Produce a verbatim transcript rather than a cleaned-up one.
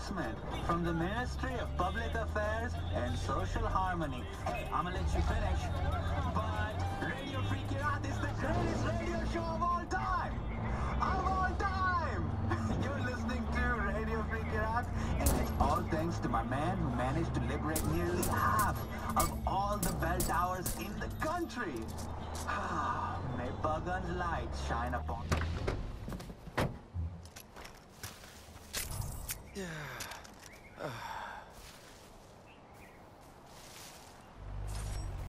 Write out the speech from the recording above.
announcement from the Ministry of Public Affairs and Social Harmony. Hey, I'ma let you finish. But Radio Free Kirat is the greatest radio show of all time! Of all time! You're listening to Radio Free Kirat, and it's all thanks to my man who managed to liberate nearly half of all the bell towers in the country. May Pagan's light shine upon you. Yeah.